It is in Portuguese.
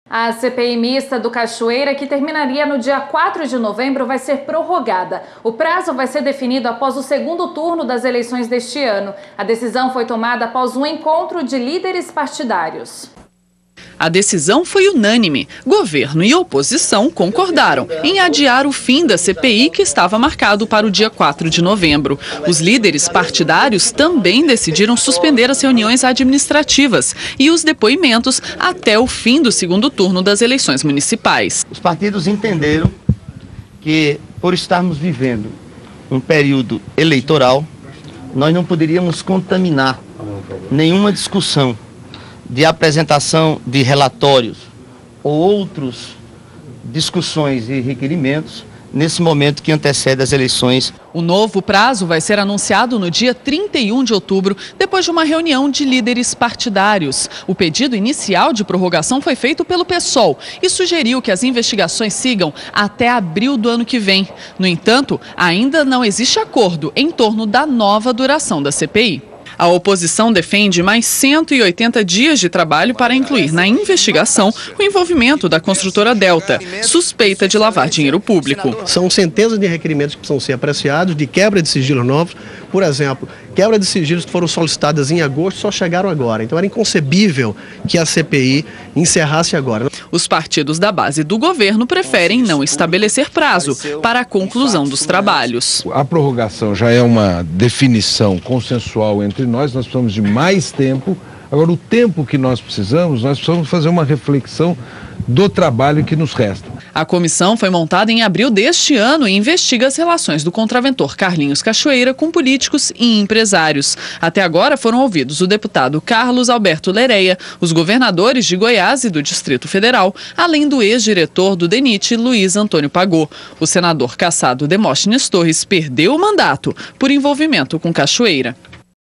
A CPI mista do Cachoeira, que terminaria no dia 4 de novembro, vai ser prorrogada. O prazo vai ser definido após o segundo turno das eleições deste ano. A decisão foi tomada após um encontro de líderes partidários. A decisão foi unânime. Governo e oposição concordaram em adiar o fim da CPI, que estava marcado para o dia 4 de novembro. Os líderes partidários também decidiram suspender as reuniões administrativas e os depoimentos até o fim do segundo turno das eleições municipais. Os partidos entenderam que, por estarmos vivendo um período eleitoral, nós não poderíamos contaminar nenhuma discussão de apresentação de relatórios ou outras discussões e requerimentos nesse momento que antecede as eleições. O novo prazo vai ser anunciado no dia 31 de outubro, depois de uma reunião de líderes partidários. O pedido inicial de prorrogação foi feito pelo PSOL e sugeriu que as investigações sigam até abril do ano que vem. No entanto, ainda não existe acordo em torno da nova duração da CPI. A oposição defende mais 180 dias de trabalho para incluir na investigação o envolvimento da construtora Delta, suspeita de lavar dinheiro público. São centenas de requerimentos que precisam ser apreciados, de quebra de sigilos novos. Por exemplo, quebra de sigilos que foram solicitadas em agosto só chegaram agora. Então era inconcebível que a CPI encerrasse agora. Os partidos da base do governo preferem não estabelecer prazo para a conclusão dos trabalhos. A prorrogação já é uma definição consensual entre nós precisamos de mais tempo. Agora, o tempo que nós precisamos fazer uma reflexão do trabalho que nos resta. A comissão foi montada em abril deste ano e investiga as relações do contraventor Carlinhos Cachoeira com políticos e empresários. Até agora foram ouvidos o deputado Carlos Alberto Lereia, os governadores de Goiás e do Distrito Federal, além do ex-diretor do DENIT, Luiz Antônio Pagô. O senador cassado Demóstenes Torres perdeu o mandato por envolvimento com Cachoeira.